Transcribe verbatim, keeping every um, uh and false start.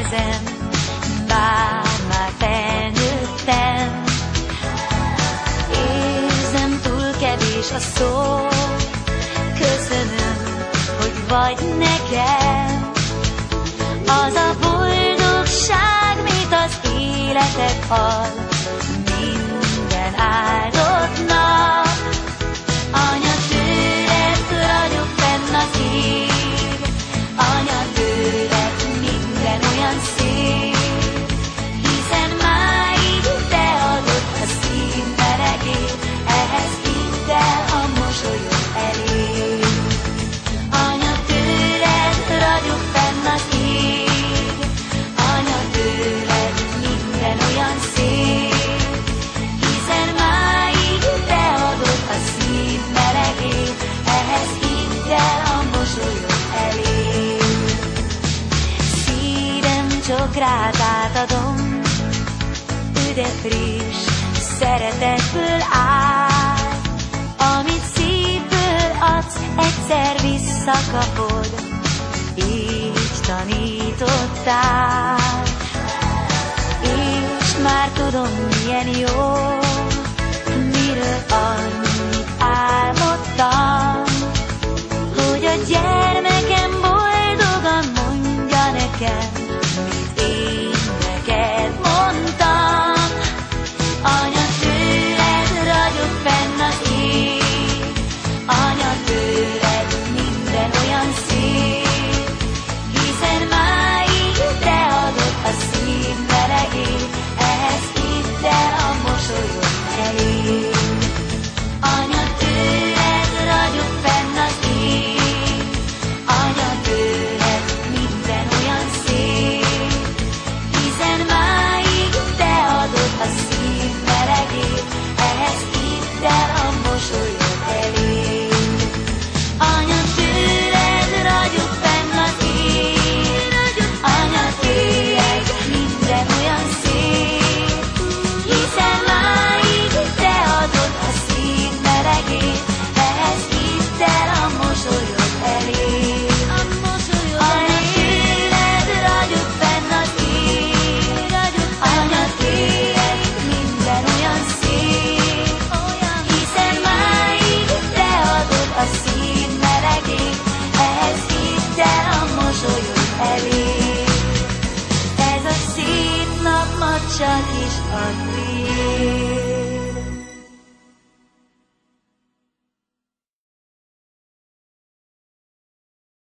kezem, bár már felnőttem. Érzem, túl kevés a szó, köszönöm, hogy vagy nekem. Az a boldogság, mit az életed ad, minden áldott nap. Anya, tőled ragyog fenn az ég, anya, tőled minden olyan szép, hiszen máig te adod a szív melegét, ehhez hidd el, a mosolyod elég. Anya, tőled ragyog fenn az ég, anya, tőled minden olyan szép, hiszen máig te adod a szív melegét, ehhez hidd el, a mosolyod elég. Szívem csak rád átadom, üde friss szeretetből áll, amit szívből adsz, egyszer visszakapod, így tanítottál. És már tudom, milyen jó, miről annyit álmodtam, hogy a gyermekem boldogan mondja nekem, mit én neked mondtam. Anya, tőled ragyog fenn az ég, anya, tőled minden olyan szép, hiszen máig te adod a szív melegét, ehhez hidd el, a mosolyod elég. Anya, tőled ragyog fenn az ég, anya, tőled minden olyan szép, hiszen máig te adod a szív melegét, ehhez hidd el, a mosolyod elég. Anya, tőled ragyog fenn az ég, anya, tőled minden olyan szép, hiszen máig te adod a szív melegét, ehhez hidd el, a mosolyod elég. Anya, tőled ragyog fenn az ég, anya, tőled minden olyan szép, hiszen máig te adod a szív melegét, ehhez hidd el, a mosolyod elég. Ez a szép nap ma csak is a tiéd.